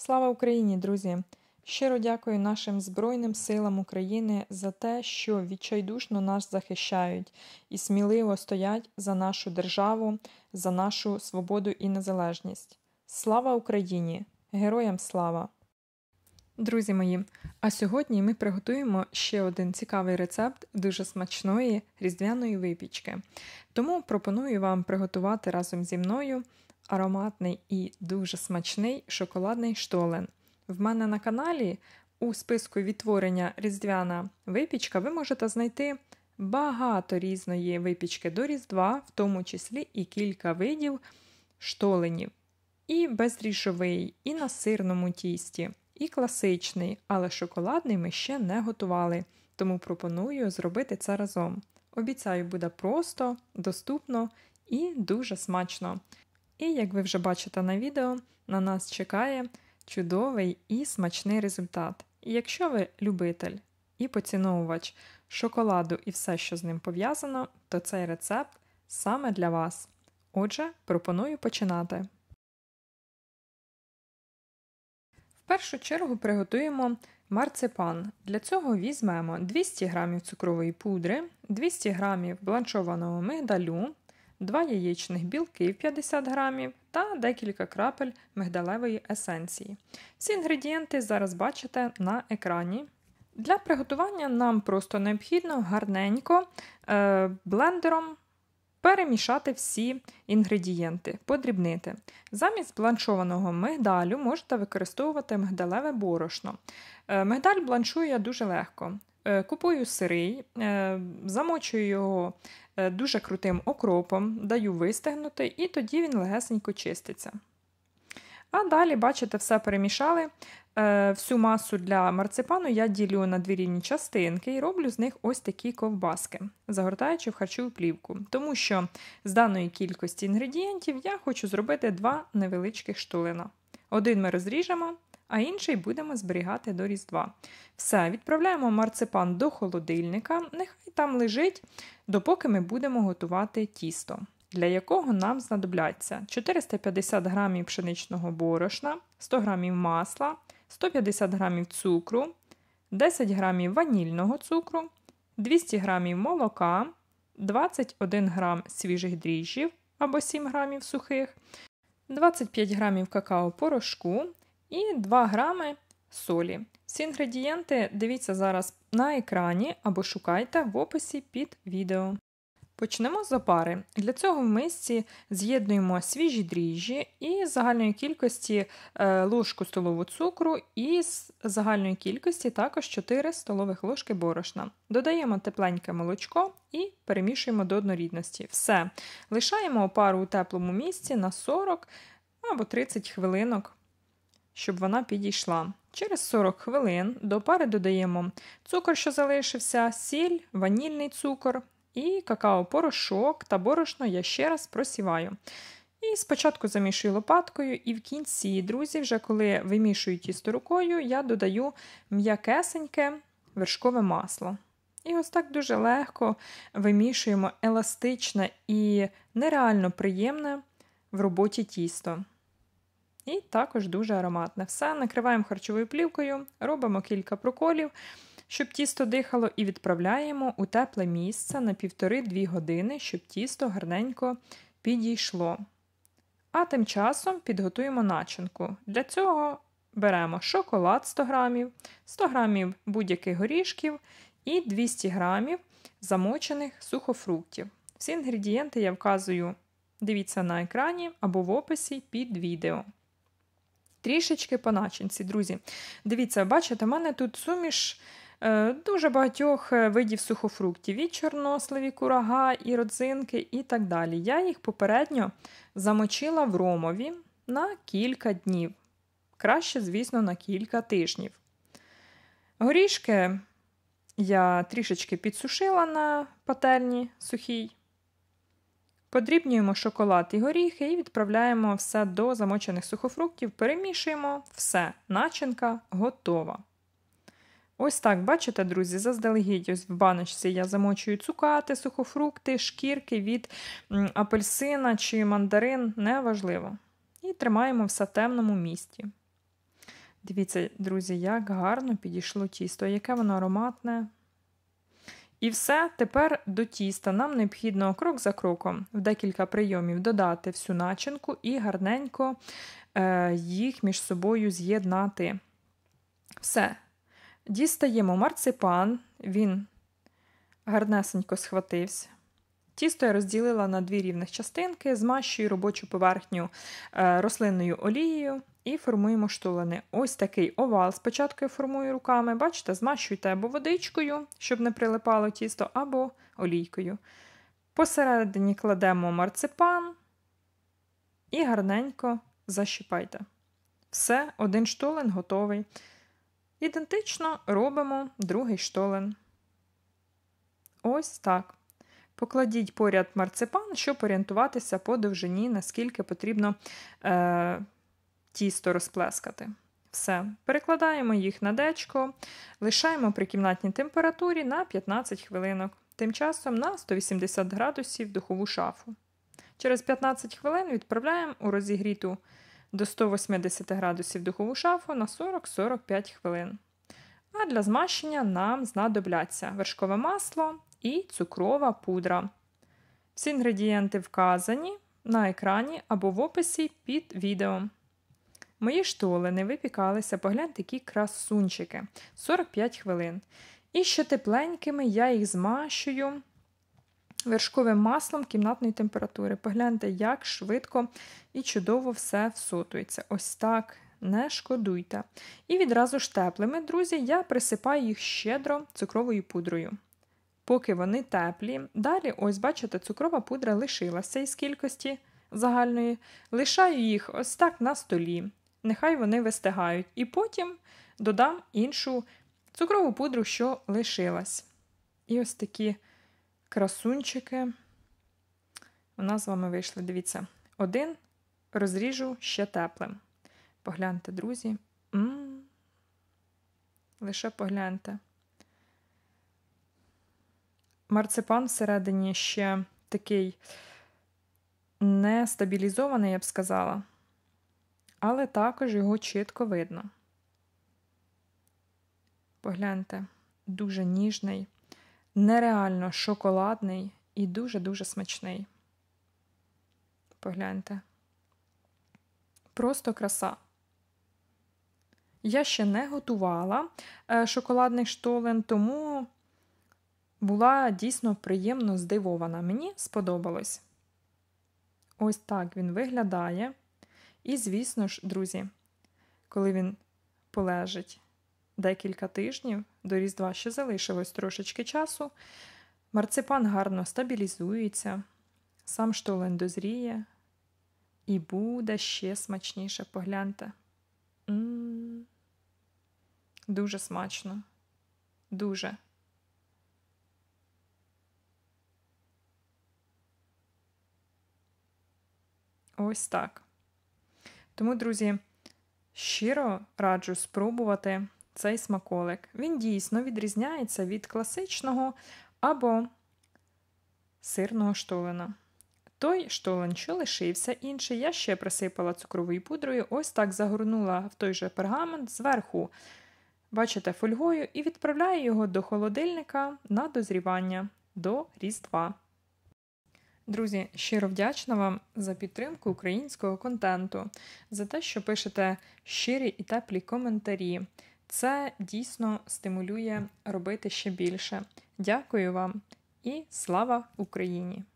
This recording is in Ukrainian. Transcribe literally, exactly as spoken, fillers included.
Слава Україні, друзі! Щиро дякую нашим Збройним силам України за те, що відчайдушно нас захищають і сміливо стоять за нашу державу, за нашу свободу і незалежність. Слава Україні! Героям слава! Друзі мої, а сьогодні ми приготуємо ще один цікавий рецепт дуже смачної різдвяної випічки. Тому пропоную вам приготувати разом зі мною ароматний і дуже смачний шоколадний штолен. В мене на каналі у списку відтворення різдвяна випічка ви можете знайти багато різної випічки до Різдва, в тому числі і кілька видів штоленів. І бездріжджовий, і на сирному тісті, і класичний, але шоколадний ми ще не готували, тому пропоную зробити це разом. Обіцяю, буде просто, доступно і дуже смачно. І, як ви вже бачите на відео, на нас чекає чудовий і смачний результат. І якщо ви любитель і поціновувач шоколаду і все, що з ним пов'язано, то цей рецепт саме для вас. Отже, пропоную починати. В першу чергу приготуємо марципан. Для цього візьмемо двісті грамів цукрової пудри, двісті грамів бланшованого мигдалю, два яєчних білки п'ятдесят грамів та декілька крапель мигдалевої есенції. Всі інгредієнти зараз бачите на екрані. Для приготування нам просто необхідно гарненько е, блендером перемішати всі інгредієнти, подрібнити. Замість бланшованого мигдалю можете використовувати мигдалеве борошно. Е, мигдаль бланшую дуже легко. Е, купую сирий, е, замочую його дуже крутим окропом, даю вистигнути і тоді він легесенько чиститься. А далі, бачите, все перемішали. Всю масу для марципану я ділю на дві рівні частинки і роблю з них ось такі ковбаски, загортаючи в харчову плівку. Тому що з даної кількості інгредієнтів я хочу зробити два невеличких штолена. Один ми розріжемо, а інший будемо зберігати до Різдва. Все, відправляємо марципан до холодильника, нехай там лежить, допоки ми будемо готувати тісто, для якого нам знадобляться чотириста п'ятдесят грамів пшеничного борошна, сто грамів масла, сто п'ятдесят грамів цукру, десять грамів ванільного цукру, двісті грамів молока, двадцять один грам свіжих дріжджів або сім грамів сухих, двадцять п'ять грамів какао-порошку і два грами солі. Всі інгредієнти дивіться зараз на екрані або шукайте в описі під відео. Почнемо з опари. Для цього в мисці з'єднуємо свіжі дріжджі і з загальної кількості е, ложку столову цукру і з загальної кількості також чотири столових ложки борошна. Додаємо тепленьке молочко і перемішуємо до однорідності. Все. Лишаємо опару у теплому місці на сорок або тридцять хвилинок, щоб вона підійшла. Через сорок хвилин до опари додаємо цукор, що залишився, сіль, ванільний цукор і какао-порошок та борошно я ще раз просіваю. І спочатку замішую лопаткою і в кінці, друзі, вже коли вимішую тісто рукою, я додаю м'якесеньке вершкове масло. І ось так дуже легко вимішуємо еластичне і нереально приємне в роботі тісто. І також дуже ароматне. Все, накриваємо харчовою плівкою, робимо кілька проколів, щоб тісто дихало, і відправляємо у тепле місце на півтори-дві години, щоб тісто гарненько підійшло. А тим часом підготуємо начинку. Для цього беремо шоколад сто грамів, сто грамів будь-яких горішків і двісті грамів замочених сухофруктів. Всі інгредієнти я вказую, дивіться на екрані або в описі під відео. Трішечки по начинці, друзі. Дивіться, бачите, в мене тут суміш е, дуже багатьох видів сухофруктів. І чорнослив, і курага, і родзинки, і так далі. Я їх попередньо замочила в ромові на кілька днів. Краще, звісно, на кілька тижнів. Горішки я трішечки підсушила на пательні сухій. Подрібнюємо шоколад і горіхи і відправляємо все до замочених сухофруктів, перемішуємо, все, начинка готова. Ось так, бачите, друзі, заздалегідь ось в баночці я замочую цукати, сухофрукти, шкірки від апельсина чи мандарин, неважливо. І тримаємо все в темному місці. Дивіться, друзі, як гарно підійшло тісто, яке воно ароматне. І все, тепер до тіста нам необхідно крок за кроком в декілька прийомів додати всю начинку і гарненько е, їх між собою з'єднати. Все. Дістаємо марципан, він гарнесенько схватився. Тісто я розділила на дві рівних частинки, змащую робочу поверхню е, рослинною олією і формуємо штолени. Ось такий овал спочатку я формую руками, бачите, змащуйте або водичкою, щоб не прилипало тісто, або олійкою. Посередині кладемо марципан і гарненько защіпайте. Все, один штолен готовий. Ідентично робимо другий штолен. Ось так. Покладіть поряд марципан, щоб орієнтуватися по довжині, наскільки потрібно е, тісто розплескати. Все. Перекладаємо їх на дечко, лишаємо при кімнатній температурі на п'ятнадцять хвилинок. Тим часом на сто вісімдесят градусів духову шафу. Через п'ятнадцять хвилин відправляємо у розігріту до сто вісімдесят градусів духову шафу на сорок - сорок п'ять хвилин. А для змащення нам знадобляться вершкове масло і цукрова пудра. Всі інгредієнти вказані на екрані або в описі під відео. Мої штолени випікалися, погляньте, які красунчики, сорок п'ять хвилин. І ще тепленькими я їх змащую вершковим маслом кімнатної температури. Погляньте, як швидко і чудово все всотується. Ось так, не шкодуйте. І відразу ж теплими, друзі, я присипаю їх щедро цукровою пудрою. Поки вони теплі. Далі, ось бачите, цукрова пудра лишилася із кількості загальної. Лишаю їх ось так на столі. Нехай вони вистигають. І потім додам іншу цукрову пудру, що лишилась. І ось такі красунчики у нас з вами вийшли. Дивіться, один розріжу ще теплим. Погляньте, друзі. М-м-м. Лише погляньте. Марципан всередині ще такий нестабілізований, я б сказала. Але також його чітко видно. Погляньте, дуже ніжний, нереально шоколадний і дуже-дуже смачний. Погляньте. Просто краса. Я ще не готувала шоколадний штолен, тому була дійсно приємно здивована. Мені сподобалось. Ось так він виглядає. І, звісно ж, друзі, коли він полежить декілька тижнів, до Різдва ще залишилось трошечки часу, марципан гарно стабілізується, сам штолен дозріє і буде ще смачніше. Погляньте. М-м-м. Дуже смачно. Дуже. Ось так. Тому, друзі, щиро раджу спробувати цей смаколик. Він дійсно відрізняється від класичного або сирного штолена. Той штолен, що лишився, інший, я ще присипала цукровою пудрою, ось так загорнула в той же пергамент зверху, бачите, фольгою, і відправляю його до холодильника на дозрівання до Різдва. Друзі, щиро вдячна вам за підтримку українського контенту, за те, що пишете щирі і теплі коментарі. Це дійсно стимулює робити ще більше. Дякую вам і слава Україні!